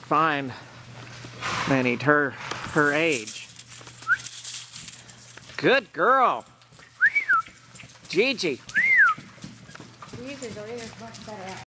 find any her age. Good girl. GiGi. You usually don't even watch that.